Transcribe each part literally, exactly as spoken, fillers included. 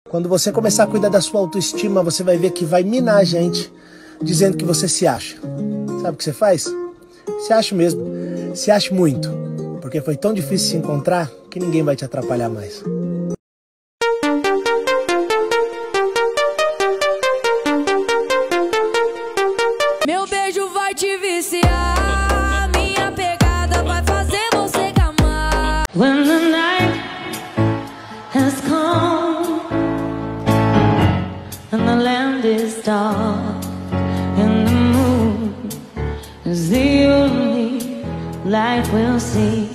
Quando você começar a cuidar da sua autoestima, você vai ver que vai minar a gente, dizendo que você se acha. Sabe o que você faz? Se acha mesmo. Se acha muito. Porque foi tão difícil se encontrar que ninguém vai te atrapalhar mais. Meu beijo vai te viciar, minha pegada vai fazer você gamar. When the night has come and the land is dark and the moon is the only light we'll see.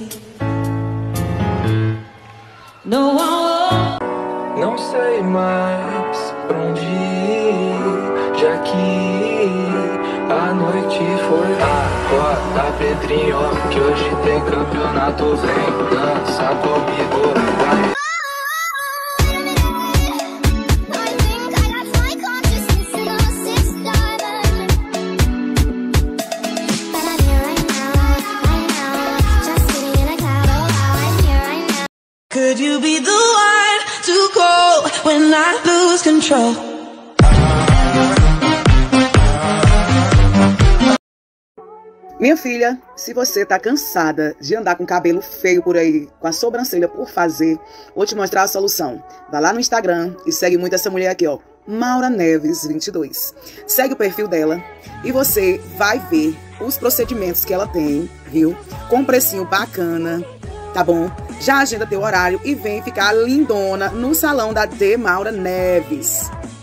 No one will... Não sei mais pra onde ir, já que a noite foi. Acorda, Pedrinho, que hoje tem campeonato. Vem dança comigo, vai. Could you be the one to call when I lose control? Minha filha, se você tá cansada de andar com cabelo feio por aí, com a sobrancelha por fazer, vou te mostrar a solução. Vai lá no Instagram e segue muito essa mulher aqui, ó, Maura Neves vinte e dois. Segue o perfil dela e você vai ver os procedimentos que ela tem, viu? Com um precinho bacana, tá bom? Já agenda teu horário e vem ficar lindona no salão da D. Maura Neves.